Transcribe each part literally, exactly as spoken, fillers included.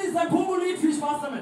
ist ein Pogo-Lied, viel Spaß damit.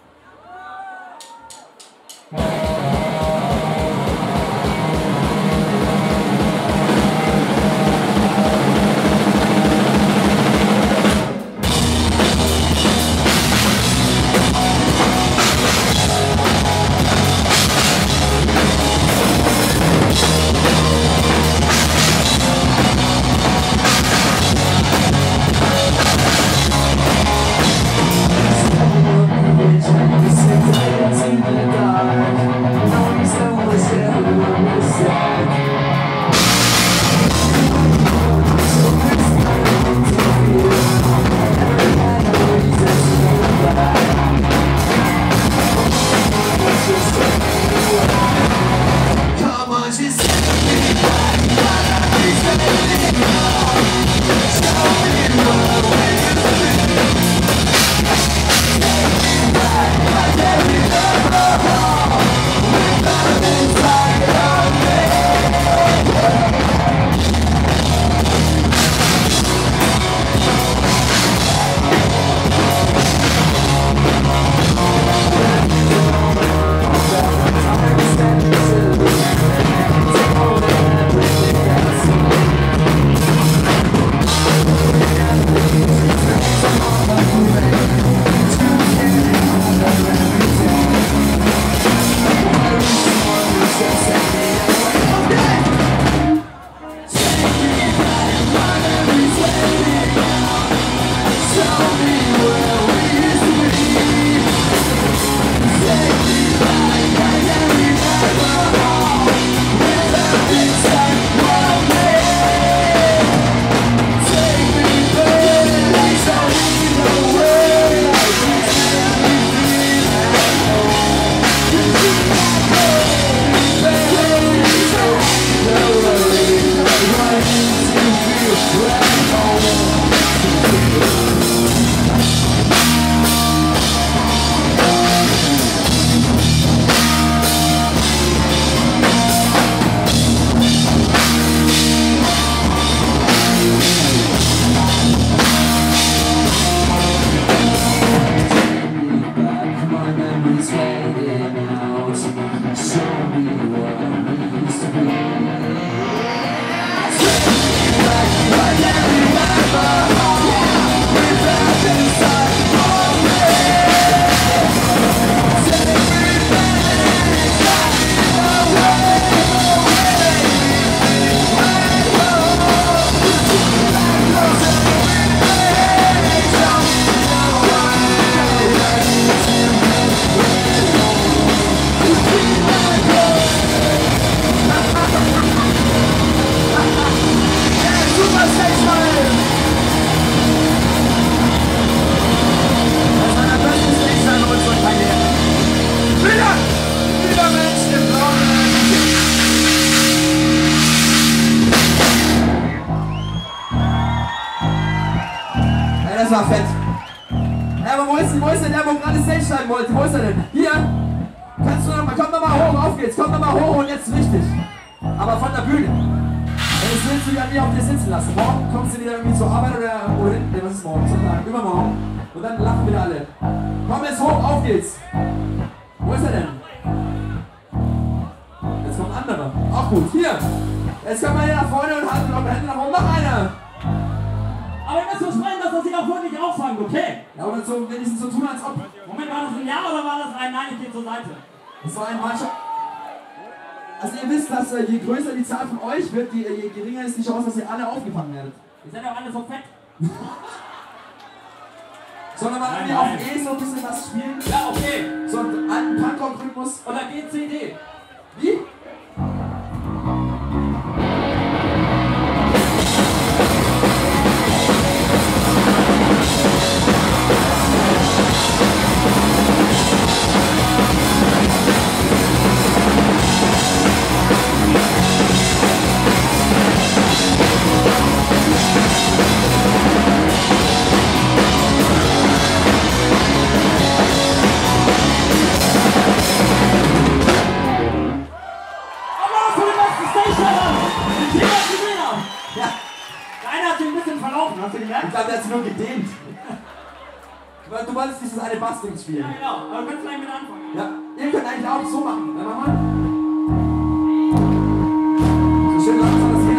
Das war fett. Ja, aber wo ist, wo ist denn der, wo gerade Stage steigen wollte? Wo ist er denn? Hier! Kannst du noch mal, komm noch mal hoch, auf geht's, komm noch mal hoch und jetzt wichtig. Aber von der Bühne. Jetzt willst du ja nie auf dir sitzen lassen. Morgen kommst du wieder irgendwie zur Arbeit oder wohin? Ne, was ist morgen? Sonntag, übermorgen. Und dann lachen wieder alle. Komm jetzt hoch, auf geht's. Wo ist er denn? Jetzt kommt ein anderer. Auch gut. Hier. Jetzt kommen wir hier nach vorne und halten eure Hände nach oben. Noch einer. Aber ihr müsst so sprechen, dass das sich auch wirklich auffangt, okay? Ja, oder so wenigstens so tun, als ob. Moment, war das ein Ja oder war das ein Nein, ich gehe zur Seite? Das war ein Mannschaft. Also ihr wisst, dass äh, je größer die Zahl von euch wird, je, je geringer ist die Chance, dass ihr alle aufgefangen werdet. Ihr seid ja alle so fett. Sollen wir mal irgendwie auf E so ein bisschen was spielen? Ja, okay. So einen Punkrock-Rhythmus. Oder G C D. Wie? Hast du gemerkt? Ich glaube, der hat sich nur gedehnt. Weil du wolltest dieses eine Bassding spielen. Ja, genau. Aber wir können vielleicht mit anfangen. Ja, ihr könnt eigentlich auch so machen. Dann machen wir. So schön langsam, dass jeder